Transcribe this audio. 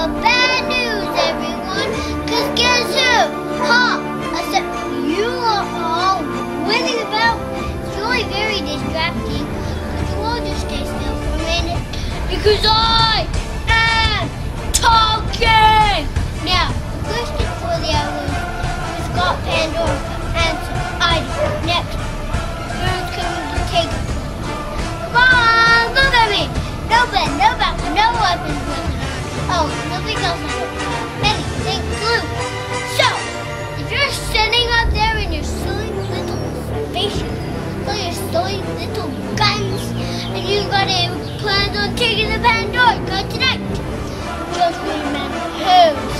But bad news, everyone, because guess who? Ha! I said, you are all winning about. It's really very distracting. But you all just stay still for a minute, because I am talking! Now, the question for the hour is Scott Pandora answer. Next. Who's coming to take it? Come on, look at me! No bed, no back, no weapons. Oh, nothing else I don't have. Anything blue. So, if you're sitting up there in your silly little spaceship, with your silly little guns, and you got a plans on taking the Pandora tonight, just remember who